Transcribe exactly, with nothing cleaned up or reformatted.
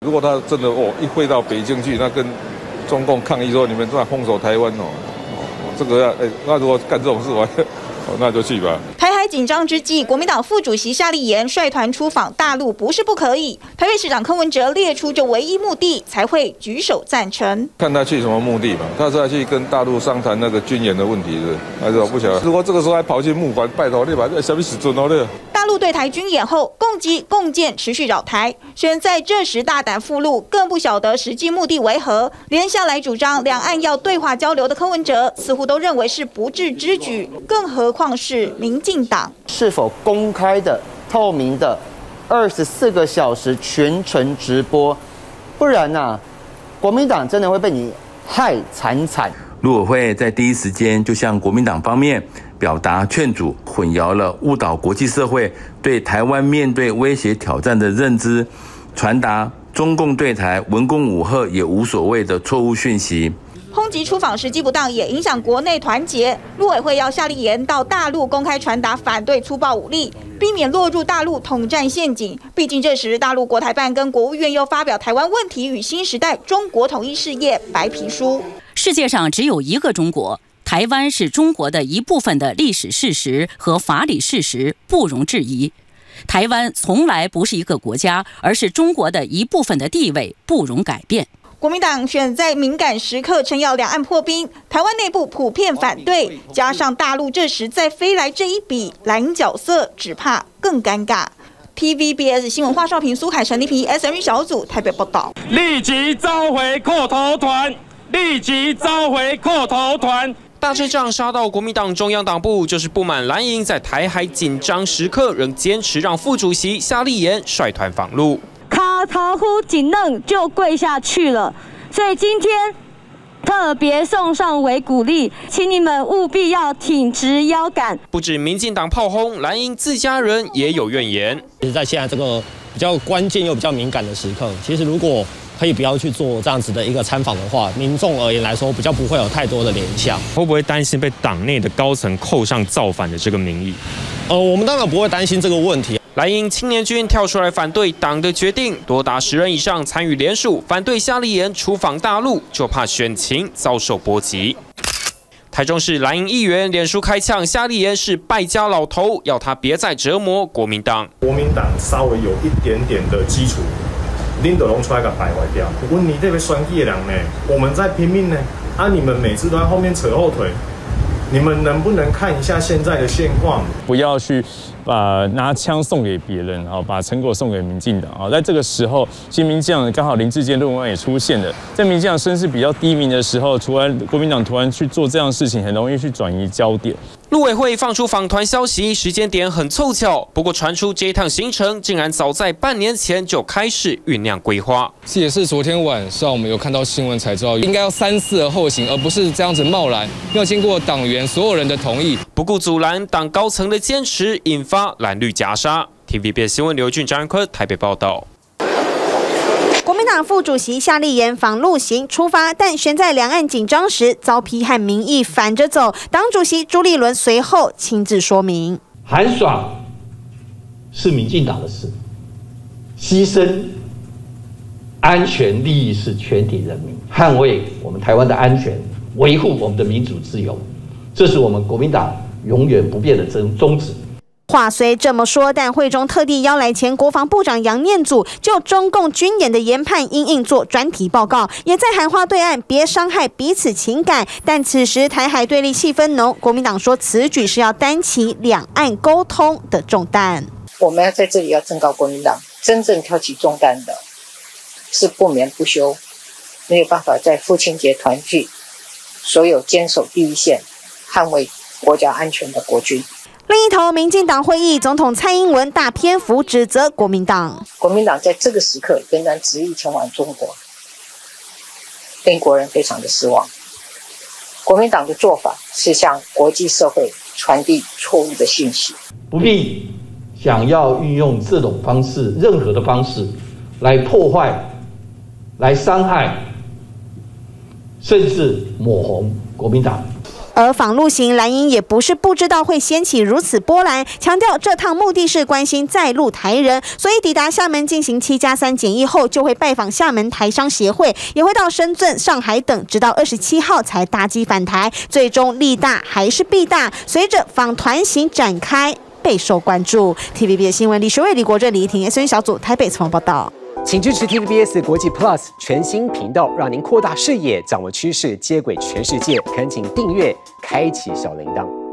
如果他真的哦一飞到北京去，那跟中共抗议说你们在封锁台湾哦，哦这个要哎，那如果干这种事，我哦那就去吧。 台海紧张之际，国民党副主席夏立言率团出访大陆不是不可以。台北市长柯文哲列出这唯一目的，才会举手赞成。 看他去什么目的嘛？他是要去跟大陆商谈那个军演的问题是？还是我不晓得。如果这个时候还跑去募款，拜托你把这什么时准哦的？ 大陆对台军演后，共机共建持续扰台，选在这时大胆附录，更不晓得实际目的为何。连下来主张两岸要对话交流的柯文哲，似乎都认为是不智之举，更何况是民进党是否公开的、透明的，二十四个小时全程直播，不然呐、啊，国民党真的会被你害惨惨。 陆委会在第一时间就向国民党方面表达劝阻，混淆了、误导国际社会对台湾面对威胁挑战的认知，传达中共对台文攻武吓也无所谓的错误讯息。 抨击出访时机不当，也影响国内团结。陆委会要夏立言到大陆公开传达反对粗暴武力，避免落入大陆统战陷阱。毕竟这时大陆国台办跟国务院又发表《台湾问题与新时代中国统一事业白皮书》。 世界上只有一个中国，台湾是中国的一部分的历史事实和法理事实不容置疑。台湾从来不是一个国家，而是中国的一部分的地位不容改变。 国民党选在敏感时刻撑要两岸破冰，台湾内部普遍反对，加上大陆这时再飞来这一笔蓝角色，只怕更尴尬。T V B S 新闻华少平、苏凯、陈立平 S M 小组台北报道。 立即召回扣头团，立即召回扣头团。大阵仗杀到国民党中央党部，就是不满蓝营在台海紧张时刻仍坚持让副主席夏立言率团访陆。 卡头呼紧愣就跪下去了，所以今天特别送上为鼓励，请你们务必要挺直腰杆。 不止民进党炮轰，蓝营自家人也有怨言。 其实，在现在这个比较关键又比较敏感的时刻，其实如果可以不要去做这样子的一个参访的话，民众而言来说，比较不会有太多的联想。 会不会担心被党内的高层扣上造反的这个名义？ 呃，我们当然不会担心这个问题。 蓝营青年军跳出来反对党的决定，多达十人以上参与联署反对夏立言出访大陆，就怕选情遭受波及。台中市蓝营议员脸书开呛，夏立言是败家老头，要他别再折磨国民党。 国民党稍微有一点点的基础，恁就拢出来给败坏掉。我你这边选举的人呢，我们在拼命呢，啊，你们每次都在后面扯后腿。你们能不能看一下现在的现况？ 不要去把拿枪送给别人，啊，把成果送给民进党啊！在这个时候，其实民进党刚好林智坚论文也出现了，在民进党声势比较低迷的时候，突然国民党突然去做这样的事情，很容易去转移焦点。 陆委会放出访团消息，时间点很凑巧，不过传出这一趟行程竟然早在半年前就开始酝酿规划。 这也是昨天晚上我们有看到新闻才知道，应该要三思而后行，而不是这样子贸然，要经过党员所有人的同意， 不顾阻拦党高层的坚持，引发蓝绿夹杀。T V B S 新闻刘俊、张安坤台北报道。 国民党副主席夏立言访陆行出发，但选在两岸紧张时遭批和民意反着走。党主席朱立伦随后亲自说明： 韩爽是民进党的事，牺牲安全利益是全体人民，捍卫我们台湾的安全，维护我们的民主自由，这是我们国民党永远不变的宗旨。 话虽这么说，但会中特地邀来前国防部长杨念祖就中共军演的研判因应做专题报告，也在喊话对岸别伤害彼此情感。但此时台海对立气氛浓，国民党说此举是要担起两岸沟通的重担。 我们要在这里要正告国民党，真正挑起重担的是不眠不休，没有办法在父亲节团聚，所有坚守第一线、捍卫国家安全的国军。 另一头，民进党会议，总统蔡英文大篇幅指责国民党。 国民党在这个时刻仍然执意前往中国，令国人非常的失望。国民党的做法是向国际社会传递错误的信息， 不必想要运用这种方式，任何的方式来破坏、来伤害，甚至抹红国民党。 而访陆行蓝营也不是不知道会掀起如此波澜，强调这趟目的是关心在陆台人，所以抵达厦门进行七加三检疫后，就会拜访厦门台商协会，也会到深圳、上海等，直到二十七号才搭机返台。最终利大还是弊大，随着访团行展开，备受关注。T V B 的新闻李学伟、李国正、李怡婷 S N 小组台北采访报道。 请支持 T V B S 国际 Plus 全新频道，让您扩大视野，掌握趋势，接轨全世界。恳请订阅，开启小铃铛。